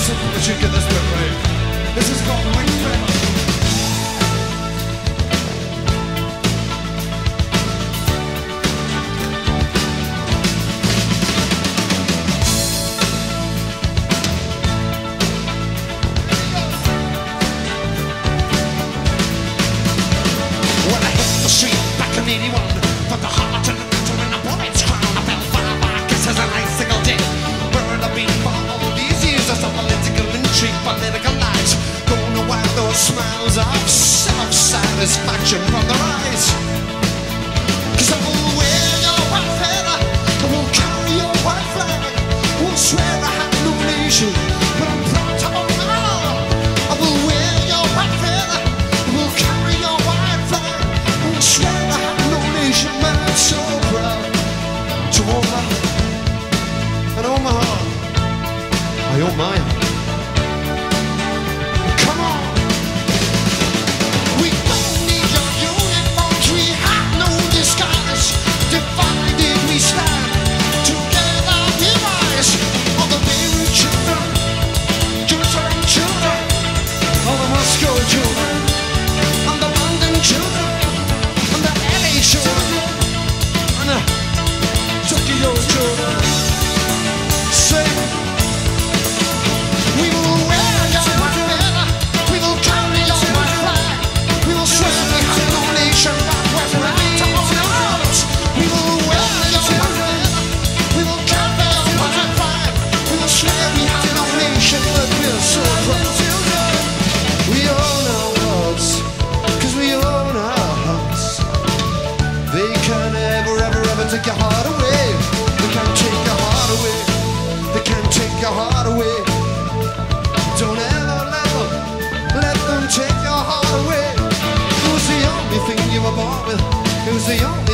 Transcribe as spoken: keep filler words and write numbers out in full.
something that you get this bit right. This is called Wing Forever. When I hit the street back in eighty-one, put the heart and the metal in a bullet's crown. I felt five bar kisses and icicle dick. Where had I been for all these years of some political intrigue, political lies? Don't know why those smiles of self-satisfaction from their eyes. Cause I will wear your white feather, I will carry your white flag, I will swear I have no nation, but I'm proud to own it all. I will wear your white feather, I will carry your white flag, I will swear I have no nation, but I'm so proud to own my heart. And own my heart, I own mine. Come on! We don't need your uniforms, we have no disguise. Divided we stand, together we rise. All the Beirut children, Jerusalem children, all the Moscow children, and the London children, and the L A children, and the Tokyo children. Say, we will wear your white feather, we will carry your white flag, we will swear we have no nation, but we're proud to own ours. We will wear your white feather, we will carry your white flag, we will swear we have no nation, but we're so proud. We own our words, cause we own our hearts. They can never, ever, ever take your heart away. They can't take your heart away. They can't take your heart away. Don't ever, ever let them take your heart away. It was the only thing you were born with. It was the only